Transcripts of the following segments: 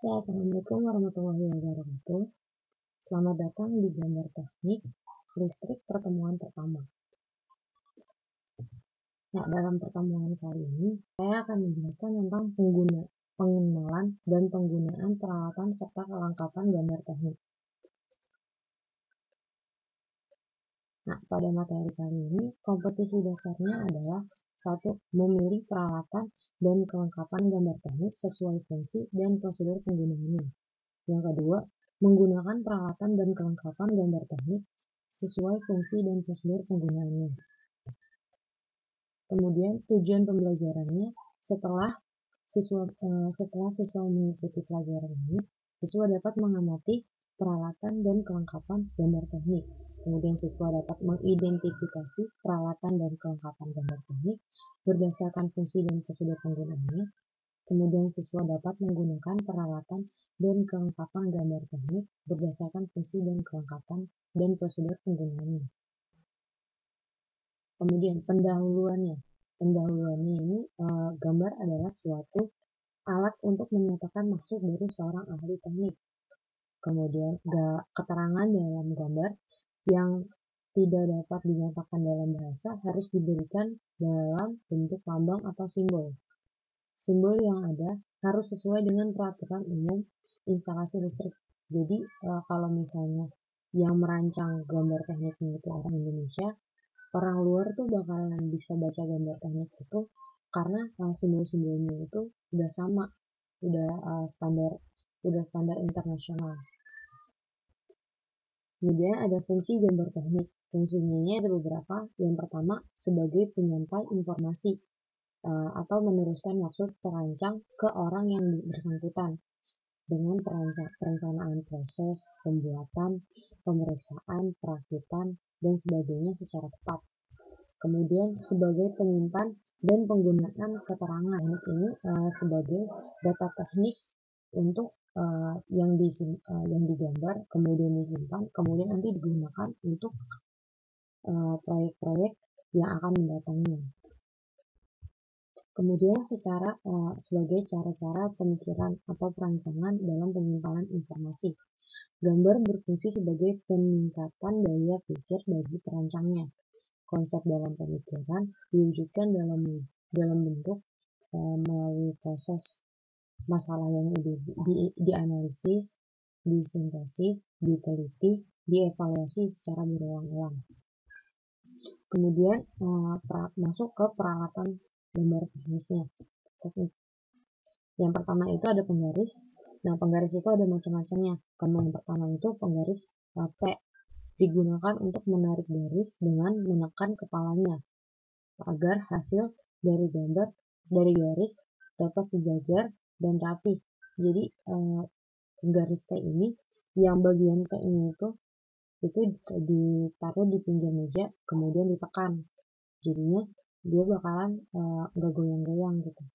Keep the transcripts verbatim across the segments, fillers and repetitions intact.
Ya, Assalamualaikum warahmatullahi wabarakatuh. Selamat datang di gambar teknik listrik pertemuan pertama. Nah, dalam pertemuan kali ini, saya akan menjelaskan tentang pengguna, pengenalan dan penggunaan peralatan serta kelengkapan gambar teknik. Nah, pada materi kali ini, kompetisi dasarnya adalah satu, memilih peralatan dan kelengkapan gambar teknik sesuai fungsi dan prosedur penggunaannya. Yang kedua, menggunakan peralatan dan kelengkapan gambar teknik sesuai fungsi dan prosedur penggunaannya. Kemudian tujuan pembelajarannya, setelah siswa eh, setelah siswa mengikuti pelajaran ini, siswa dapat mengamati peralatan dan kelengkapan gambar teknik. Kemudian siswa dapat mengidentifikasi peralatan dan kelengkapan gambar teknik berdasarkan fungsi dan prosedur penggunaannya. Kemudian siswa dapat menggunakan peralatan dan kelengkapan gambar teknik berdasarkan fungsi dan kelengkapan dan prosedur penggunaannya. Kemudian pendahuluannya. Pendahuluannya ini e, gambar adalah suatu alat untuk menyatakan maksud dari seorang ahli teknik. Kemudian ga, keterangan dalam gambar yang tidak dapat dinyatakan dalam bahasa harus diberikan dalam bentuk lambang atau simbol. Simbol yang ada harus sesuai dengan peraturan umum instalasi listrik. Jadi e, kalau misalnya yang merancang gambar tekniknya itu orang Indonesia, orang luar tuh bakalan bisa baca gambar teknik itu karena e, simbol-simbolnya itu udah sama, udah e, standar, udah standar internasional. Kemudian ada fungsi gambar teknik. Fungsinya ada beberapa. Yang pertama, sebagai penyampai informasi atau meneruskan maksud perancang ke orang yang bersangkutan dengan perencanaan proses, pembuatan, pemeriksaan, perakitan, dan sebagainya secara tepat. Kemudian sebagai penyimpan dan penggunaan keterangan ini uh, sebagai data teknis untuk uh, yang, disim, uh, yang digambar, kemudian disimpan, kemudian nanti digunakan untuk uh, proyek-proyek yang akan mendatangnya. Kemudian secara uh, sebagai cara-cara pemikiran atau perancangan dalam penyimpanan informasi. Gambar berfungsi sebagai peningkatan daya pikir bagi perancangnya. Konsep dalam pemikiran diwujudkan dalam dalam bentuk uh, melalui proses masalah yang di, di, dianalisis, disintesis, diteliti, dievaluasi secara berulang-ulang. Kemudian uh, pra, masuk ke peralatan gambar teknisnya. Yang pertama itu ada penggaris. Nah, penggaris itu ada macam-macamnya. Karena yang pertama itu penggaris uh, P digunakan untuk menarik garis dengan menekan kepalanya agar hasil dari gambar dari garis dapat sejajar dan rapi. Jadi uh, garis T ini yang bagian T ini itu itu ditaruh di pinggir meja kemudian ditekan. Jadinya dia bakalan uh, gak goyang-goyang gitu.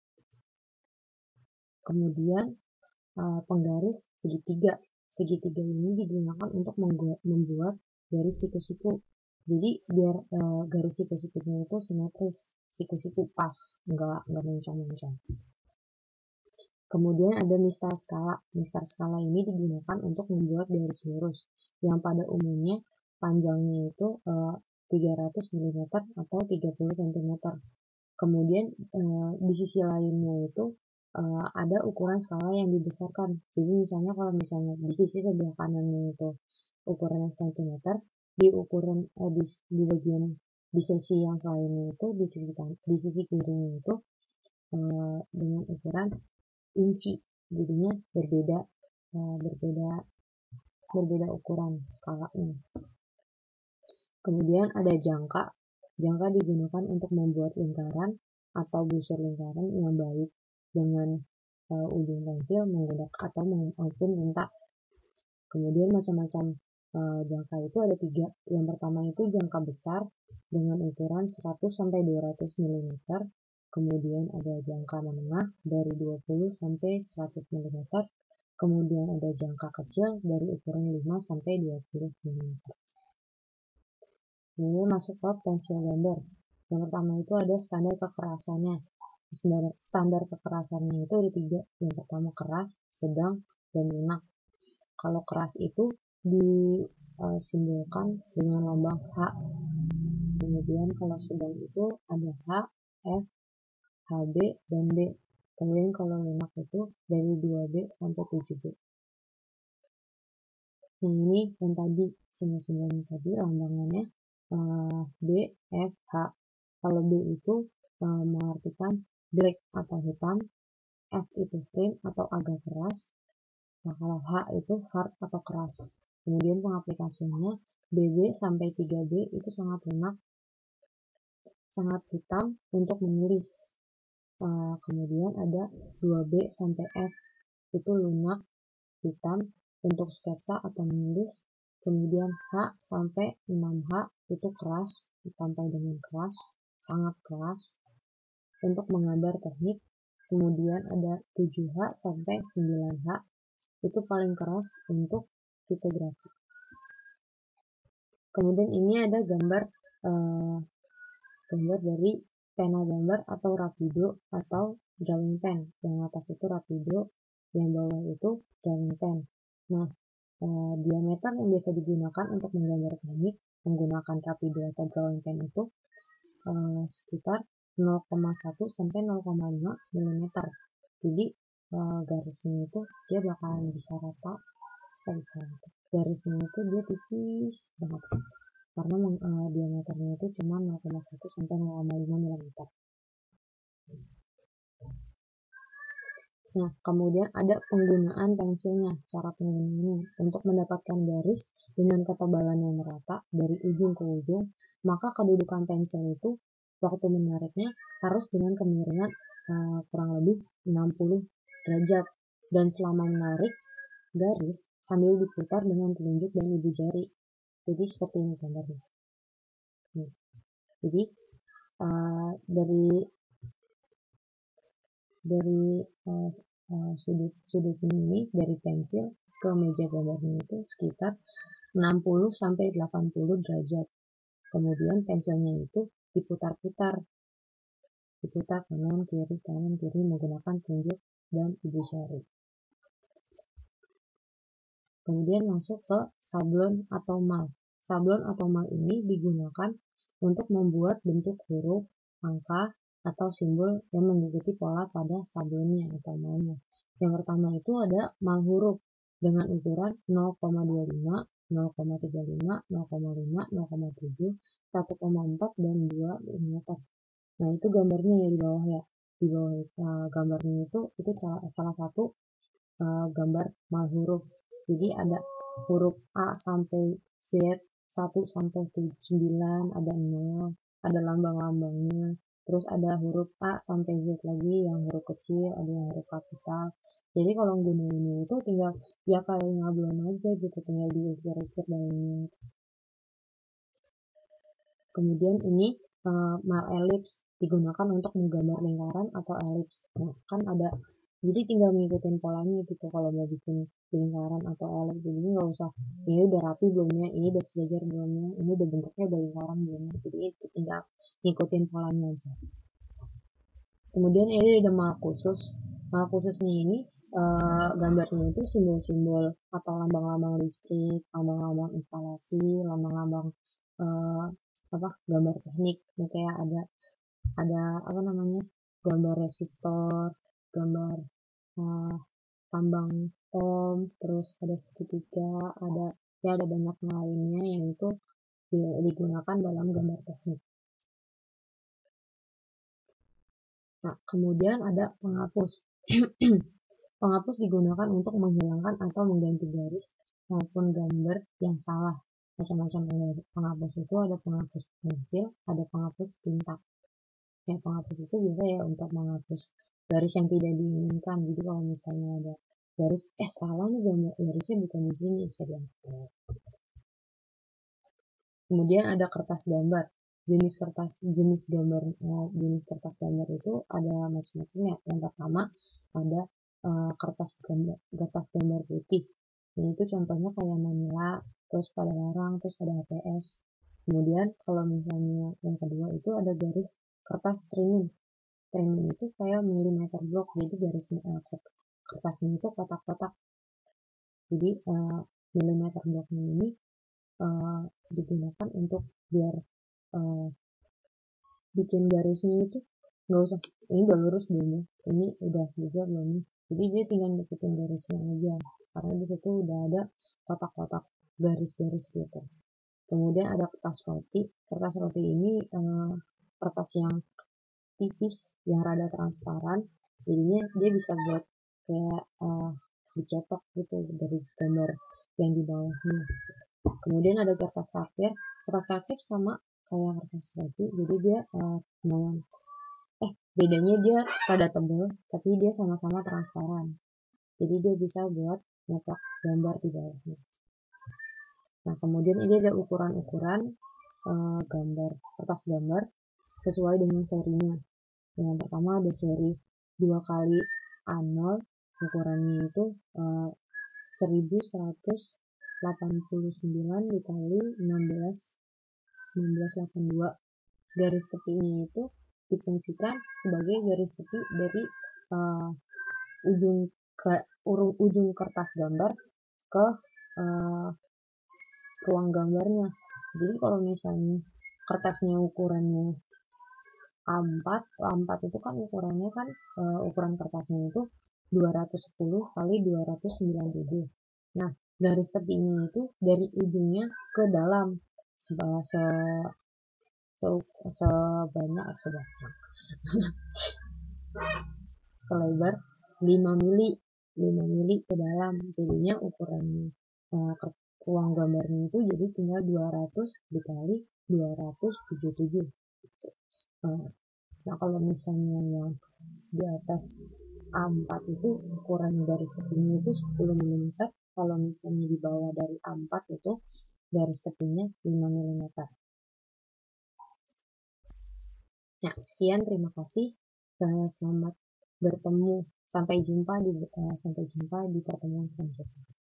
Kemudian uh, penggaris segitiga. Segitiga ini digunakan untuk membuat, membuat garis siku-siku. Jadi biar uh, garis siku-sikunya itu simetris, siku-siku pas, nggak nggak mencong-mencong. Kemudian ada mistar skala. Mistar skala ini digunakan untuk membuat garis lurus, yang pada umumnya panjangnya itu uh, tiga ratus milimeter atau tiga puluh sentimeter. Kemudian uh, di sisi lainnya itu Uh, ada ukuran skala yang dibesarkan. Jadi misalnya kalau misalnya di sisi sebelah kanannya itu ukurannya sentimeter, di ukuran eh, di, di bagian di sisi yang lainnya itu di sisi di sisi kirinya itu uh, dengan ukuran inci. Jadinya berbeda uh, berbeda berbeda ukuran skalanya. Kemudian ada jangka. Jangka digunakan untuk membuat lingkaran atau busur lingkaran yang baik dengan uh, ujung pensil menggunakan atau maupun tinta. Kemudian macam-macam uh, jangka itu ada tiga. Yang pertama itu jangka besar dengan ukuran seratus sampai dua ratus milimeter. Kemudian ada jangka menengah dari dua puluh sampai seratus milimeter. Kemudian ada jangka kecil dari ukuran lima sampai dua puluh milimeter. Kemudian masuk ke pensil gambar. Yang pertama itu ada standar kekerasannya. Standar, standar kekerasannya itu ada tiga. Yang pertama keras, sedang, dan lunak. Kalau keras itu disimbolkan dengan lambang H. Kemudian kalau sedang itu ada H, F, H B, dan B. Kemudian kalau lunak itu dari dua B sampai tujuh B. Nah, ini yang tadi, simbol-simbolnya tadi lambangannya uh, B, F, H. Kalau B itu uh, mengartikan black atau hitam, F itu firm atau agak keras. Nah, kalau H itu hard atau keras. Kemudian pengaplikasiannya B B sampai tiga B itu sangat lunak, sangat hitam untuk menulis. Uh, kemudian ada dua B sampai F itu lunak, hitam untuk sketsa atau menulis. Kemudian H sampai enam H itu keras, sampai dengan keras, sangat keras untuk menggambar teknik. Kemudian ada tujuh H sampai sembilan H itu paling keras untuk litografi. Kemudian ini ada gambar uh, gambar dari pena gambar atau rapido atau drawing pen. Yang atas itu rapido, yang bawah itu drawing pen. Nah, eh, diameter yang biasa digunakan untuk menggambar komik menggunakan rapido atau drawing pen itu eh, sekitar nol koma satu sampai nol koma lima milimeter. Jadi eh, garisnya itu dia bakalan bisa rata, eh, bisa rata. Garisnya itu dia tipis banget karena uh, diameternya itu cuma nol koma satu sampai nol koma lima milimeter. Nah, kemudian ada penggunaan pensilnya. Cara penggunaannya untuk mendapatkan garis dengan ketebalan yang merata dari ujung ke ujung, maka kedudukan pensil itu waktu menariknya harus dengan kemiringan uh, kurang lebih enam puluh derajat, dan selama menarik garis sambil diputar dengan telunjuk dan ibu jari. Jadi seperti ini gambarnya. Nih. Jadi uh, dari dari uh, uh, sudut sudut ini dari pensil ke meja gambarnya itu sekitar enam puluh sampai delapan puluh derajat. Kemudian pensilnya itu diputar-putar, diputar kanan kiri kanan kiri menggunakan telunjuk dan ibu jari. Kemudian masuk ke sablon atau mal. Sablon atau mal ini digunakan untuk membuat bentuk huruf, angka, atau simbol yang mengikuti pola pada sablonnya atau malnya. Yang pertama itu ada mal huruf dengan ukuran nol koma dua lima, nol koma tiga lima, nol koma lima, nol koma tujuh, satu koma empat, dan dua milimeter. Nah, itu gambarnya ya di bawah ya. Di bawah uh, gambarnya itu itu salah satu uh, gambar mal huruf. Jadi ada huruf A sampai Z, satu sampai sembilan, ada nol, ada lambang-lambangnya. Terus ada huruf A sampai Z lagi yang huruf kecil, ada yang huruf kapital. Jadi kalau gunainnya itu tinggal ya kayak ngablon aja gitu, tinggal diukir-ukir dalamnya. Kemudian ini uh, mal elips digunakan untuk menggambar lingkaran atau elips. Nah, kan ada, jadi tinggal mengikuti polanya gitu kalau mau bikin lingkaran atau elips. Jadi nggak usah ini udah rapi belumnya, ini udah sejajar belumnya, ini udah bentuknya udah lingkaran belumnya. Jadi itu tinggal ngikutin polanya aja. Kemudian ini ada mal khusus. Mal khususnya ini uh, gambarnya itu simbol-simbol atau lambang-lambang listrik, lambang-lambang instalasi, lambang-lambang uh, apa gambar teknik. Ini kayak ada ada apa namanya gambar resistor, gambar uh, tambang ohm, terus ada segitiga, ada ya ada banyak lainnya yang itu digunakan dalam gambar teknik. Nah, kemudian ada penghapus. Penghapus digunakan untuk menghilangkan atau mengganti garis maupun gambar yang salah. Macam-macam penghapus itu ada penghapus pensil, ada penghapus tinta. Ya, penghapus itu biasa ya untuk menghapus garis yang tidak diinginkan. Jadi kalau misalnya ada garis, eh salah nih gambar garisnya bukan di sini, bisa dihapus. Kemudian ada kertas gambar. Jenis kertas jenis gambar eh, jenis kertas gambar itu ada macam-macam ya. Yang pertama ada uh, kertas gambar kertas gambar putih. Ini itu contohnya kayak manila, terus pada larang, terus ada H P S. Kemudian kalau misalnya yang kedua itu ada garis kertas trimming. Trimming itu kayak milimeter block, jadi garisnya uh, kertasnya itu kotak-kotak. Jadi uh, milimeter blocknya ini uh, digunakan untuk biar uh, bikin garisnya itu nggak usah ini udah lurus belum ya, ini udah selesai belum nih. Jadi dia tinggal ngikutin garisnya aja, karena di situ udah ada kotak-kotak garis-garis gitu. Kemudian ada kertas roti. Kertas roti ini uh, kertas yang tipis, yang rada transparan, jadinya dia bisa buat kayak uh, dicetak gitu dari gambar yang di bawahnya. Kemudian ada kertas kafir. Kertas kafir sama kayak kertas roti, jadi dia uh, lumayan eh bedanya dia rada tebal, tapi dia sama-sama transparan, jadi dia bisa buat nyetak gambar di bawahnya. Nah, kemudian ini ada ukuran-ukuran uh, gambar kertas gambar sesuai dengan serinya. Yang pertama ada seri dua kali A nol, ukurannya itu uh, seribu seratus delapan puluh sembilan dikali enam belas enam belas delapan puluh dua. Garis tepinya itu difungsikan sebagai garis tepi dari uh, ujung ke urung ujung kertas gambar ke uh, ruang gambarnya. Jadi kalau misalnya kertasnya ukurannya A empat, A empat itu kan ukurannya kan uh, ukuran kertasnya itu dua ratus sepuluh kali dua ratus sembilan puluh tujuh. Nah, garis tepinya itu dari ujungnya ke dalam se, se, se sebanyak sebanyak selebar lima mili lima mili ke dalam, jadinya ukuran uh, ruang gambarnya itu jadi tinggal dua ratus dikali dua ratus tujuh puluh tujuh gitu. uh, nah kalau misalnya yang di atas A empat itu ukuran garis tepinya itu sepuluh milimeter, kalau misalnya di bawah dari A empat itu garis tepinya lima milimeter. Nah, sekian, terima kasih. Selamat bertemu. Sampai jumpa di uh, sampai jumpa di pertemuan selanjutnya.